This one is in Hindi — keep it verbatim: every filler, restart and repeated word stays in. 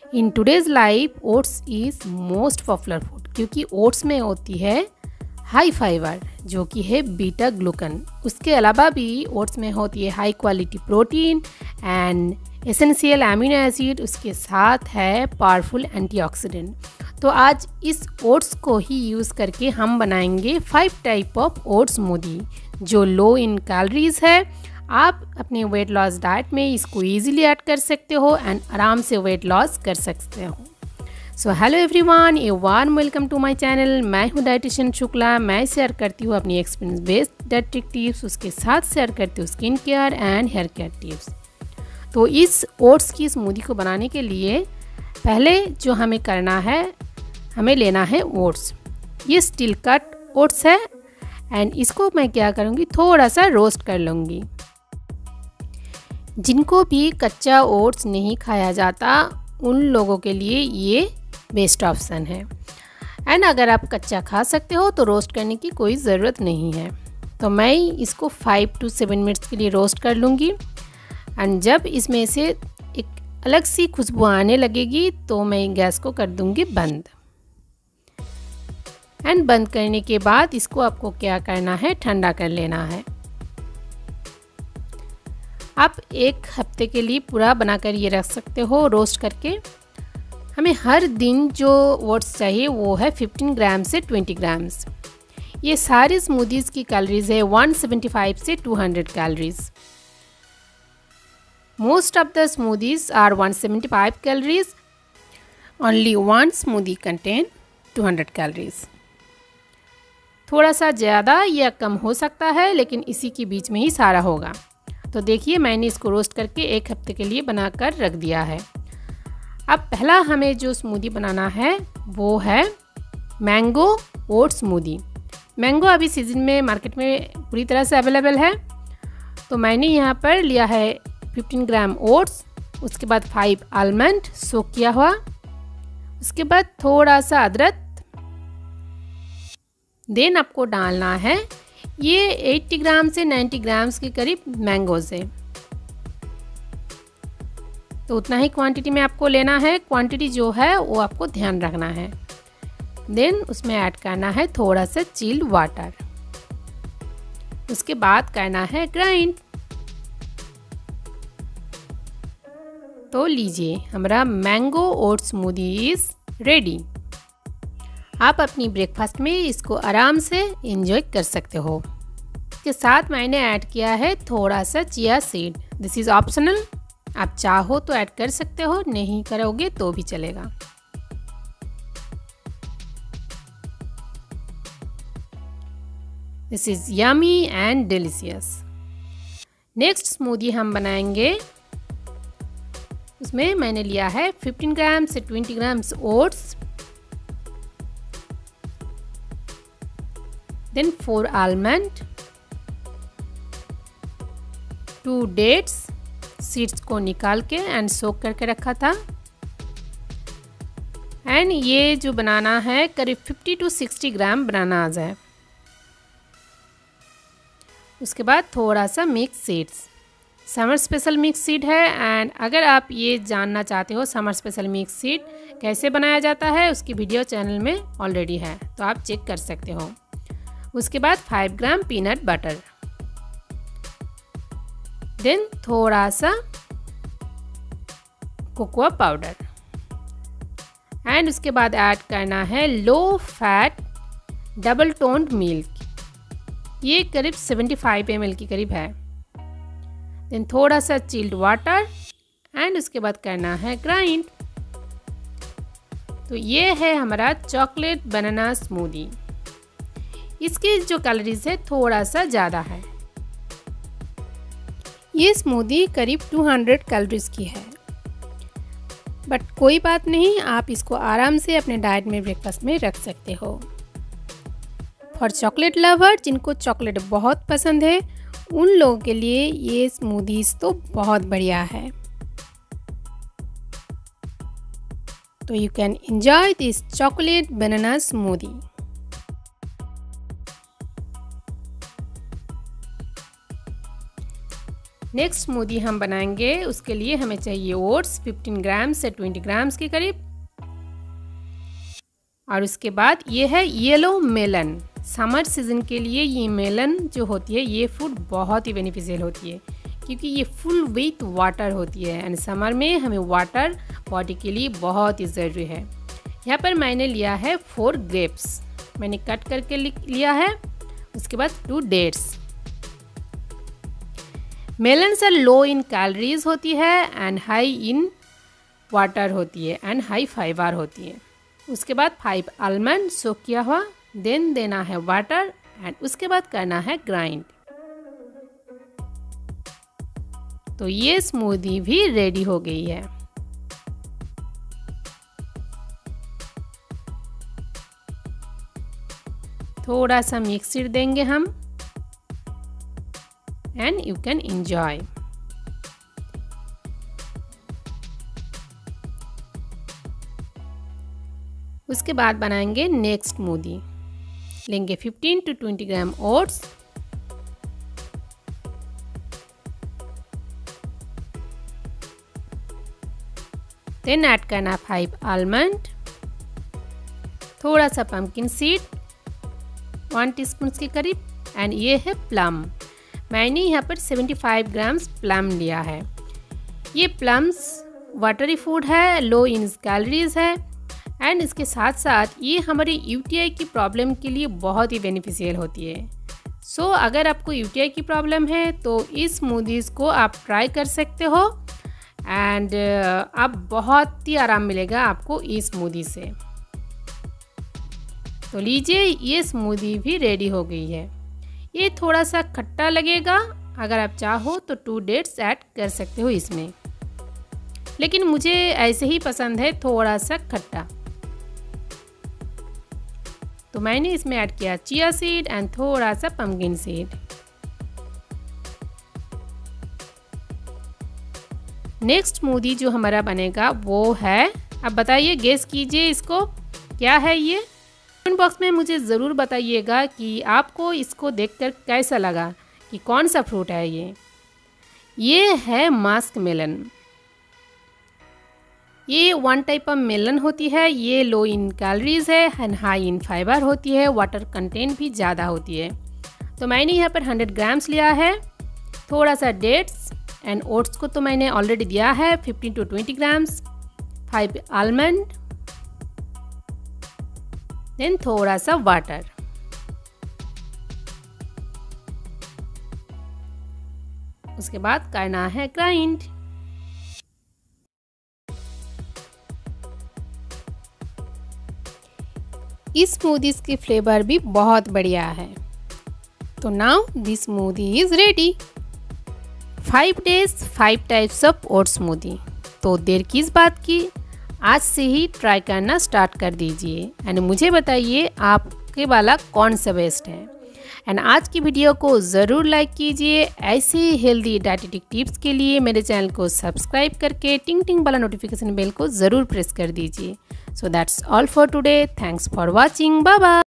In today's life oats is most popular food, क्योंकि ओट्स में होती है हाई फाइबर जो कि है बीटा ग्लूकन। उसके अलावा भी ओट्स में होती है high quality protein and essential amino acid, उसके साथ है पावरफुल एंटीऑक्सीडेंट। तो आज इस ओट्स को ही यूज़ करके हम बनाएंगे five type of oats smoothie जो लो इन कैलोरीज है। आप अपने वेट लॉस डाइट में इसको इजीली ऐड कर सकते हो एंड आराम से वेट लॉस कर सकते हो। So hello everyone, a warm welcome to my channel. मैं हूँ डाइटिशियन शुक्ला। मैं शेयर करती हूँ अपनी एक्सपीरियंस बेस्ड डाइटिक टिप्स, उसके साथ शेयर करती हूँ skin care and hair care tips. तो इस ओट्स की स्मूदी को बनाने के लिए पहले जो हमें करना है, हमें लेना है ओट्स। ये स्टील कट ओट्स है एंड इसको मैं क्या करूँगी, थोड़ा सा रोस्ट कर लूँगी। जिनको भी कच्चा ओट्स नहीं खाया जाता उन लोगों के लिए ये बेस्ट ऑप्शन है। एंड अगर आप कच्चा खा सकते हो तो रोस्ट करने की कोई ज़रूरत नहीं है। तो मैं इसको फाइव टू सेवन मिनट्स के लिए रोस्ट कर लूँगी एंड जब इसमें से एक अलग सी खुशबू आने लगेगी तो मैं गैस को कर दूँगी बंद। एंड बंद करने के बाद इसको आपको क्या करना है, ठंडा कर लेना है। आप एक हफ्ते के लिए पूरा बनाकर ये रख सकते हो रोस्ट करके। हमें हर दिन जो ओट्स चाहिए वो है फिफ्टीन ग्राम से ट्वेंटी ग्राम्स। ये सारी स्मूदीज़ की कैलोरीज है वन सेवेंटी फाइव से two hundred calories. Most of the smoothies are one seventy five calories, only one smoothie contain two hundred calories. थोड़ा सा ज़्यादा या कम हो सकता है, लेकिन इसी के बीच में ही सारा होगा। तो देखिए मैंने इसको रोस्ट करके एक हफ्ते के लिए बनाकर रख दिया है। अब पहला हमें जो स्मूदी बनाना है वो है मैंगो ओट्स स्मूदी। मैंगो अभी सीज़न में मार्केट में पूरी तरह से अवेलेबल है। तो मैंने यहाँ पर लिया है फिफ्टीन ग्राम ओट्स, उसके बाद फाइव आलमंड सोक किया हुआ, उसके बाद थोड़ा सा अदरक। देन आपको डालना है ये अस्सी ग्राम से नब्बे ग्राम्स के करीब मैंगोज़ है। तो उतना ही क्वांटिटी में आपको लेना है। क्वांटिटी जो है वो आपको ध्यान रखना है। देन उसमें ऐड करना है थोड़ा सा चिल्ड वाटर, उसके बाद करना है ग्राइंड। तो लीजिए हमारा mango oats smoothie is ready. आप अपनी ब्रेकफास्ट में इसको आराम से एंजॉय कर सकते हो। इसके साथ मैंने ऐड किया है थोड़ा सा chia seed. This is optional, आप चाहो तो ऐड कर सकते हो, नहीं करोगे तो भी चलेगा। This is yummy and delicious. Next smoothie हम बनाएंगे। उसमें मैंने लिया है फिफ्टीन ग्राम से twenty grams oats, then four almond, two dates, seeds को निकाल के एंड सोक करके रखा था। एंड ये जो बनाना है करीब fifty two sixty gram bananas है। उसके बाद थोड़ा सा mix seeds, summer special mix seed है। एंड अगर आप ये जानना चाहते हो समर स्पेशल मिक्स सीड कैसे बनाया जाता है, उसकी वीडियो चैनल में ऑलरेडी है, तो आप चेक कर सकते हो। उसके बाद five gram peanut butter, then थोड़ा सा कोकोआ पाउडर एंड उसके बाद ऐड करना है low fat double toned milk. ये करीब सेवेंटी फाइव एम एल की करीब है। देन थोड़ा सा चिल्ड वाटर एंड उसके बाद करना है ग्राइंड। तो ये है हमारा चॉकलेट बनाना स्मूदी। इसकी जो कैलोरीज है थोड़ा सा ज़्यादा है। ये स्मूदी करीब टू हंड्रेड कैलोरीज की है, बट कोई बात नहीं, आप इसको आराम से अपने डाइट में ब्रेकफास्ट में रख सकते हो। फॉर चॉकलेट लवर, जिनको चॉकलेट बहुत पसंद है, उन लोगों के लिए ये स्मूदीज तो बहुत बढ़िया है। तो you can enjoy this chocolate banana smoothie. Next smoothie हम बनाएंगे, उसके लिए हमें चाहिए ओट्स पंद्रह ग्राम से बीस ग्राम्स के करीब। और उसके बाद ये है येलो मेलन। समर सीज़न के लिए ये मेलन जो होती है ये फ्रूट बहुत ही बेनिफिशियल होती है क्योंकि ये फुल विथ वाटर होती है एंड समर में हमें वाटर बॉडी के लिए बहुत ही ज़रूरी है। यहाँ पर मैंने लिया है फोर ग्रेप्स, मैंने कट करके लिया है। उसके बाद two dates. Melons are low in calories होती है एंड हाई इन वाटर होती है एंड हाई फाइबर होती है। उसके बाद फाइव आलमंड सोक किया हुआ, देन देना है वाटर एंड उसके बाद करना है ग्राइंड। तो ये स्मूदी भी रेडी हो गई है। थोड़ा सा मिक्सर देंगे हम एंड यू कैन एंजॉय। उसके बाद बनाएंगे नेक्स्ट स्मूदी। लेंगे पंद्रह टू बीस ग्राम ओट्स, देन ऐड करना फाइव आलमंड, थोड़ा सा पम्पकिन सीड वन टीस्पून के करीब एंड ये है प्लम। मैंने यहाँ पर पचहत्तर ग्राम्स प्लम लिया है। ये प्लम्स वाटरी फूड है, लो इन कैलोरीज है एंड इसके साथ साथ ये हमारे यूटीआई की प्रॉब्लम के लिए बहुत ही बेनिफिशियल होती है। सो so, अगर आपको यूटीआई की प्रॉब्लम है तो इस स्मूदीज़ को आप ट्राई कर सकते हो एंड आप बहुत ही आराम मिलेगा आपको इस स्मूदी से। तो लीजिए ये स्मूदी भी रेडी हो गई है। ये थोड़ा सा खट्टा लगेगा, अगर आप चाहो तो टू डेट्स ऐड कर सकते हो इसमें, लेकिन मुझे ऐसे ही पसंद है थोड़ा सा खट्टा। तो मैंने इसमें ऐड किया चिया सीड एंड थोड़ा सा पम्पकिन सीड। नेक्स्ट स्मूदी जो हमारा बनेगा वो है, अब बताइए गेस कीजिए इसको क्या है ये। कमेंट बॉक्स में मुझे ज़रूर बताइएगा कि आपको इसको देखकर कैसा लगा कि कौन सा फ्रूट है ये। ये है मस्क मेलन। ये वन टाइप ऑफ मेलन होती है। ये लो इन कैलोरीज है एंड हाई इन फाइबर होती है, वाटर कंटेंट भी ज़्यादा होती है। तो मैंने यहाँ पर हंड्रेड ग्राम्स लिया है, थोड़ा सा डेट्स एंड ओट्स को तो मैंने ऑलरेडी दिया है fifteen to twenty grams, five almond, then थोड़ा सा वाटर। उसके बाद करना है ग्राइंड। इस स्मूदीज़ की फ्लेवर भी बहुत बढ़िया है। तो now this smoothie is ready. Five days five types of oat smoothie. तो देर किस बात की, आज से ही ट्राई करना स्टार्ट कर दीजिए एंड मुझे बताइए आपके वाला कौन सा बेस्ट है। एंड आज की वीडियो को ज़रूर लाइक कीजिए। ऐसे ही हेल्दी डाइटेटिक टिप्स के लिए मेरे चैनल को सब्सक्राइब करके टिंग टिंग वाला नोटिफिकेशन बेल को ज़रूर प्रेस कर दीजिए। So that's all for today. Thanks for watching. Bye bye.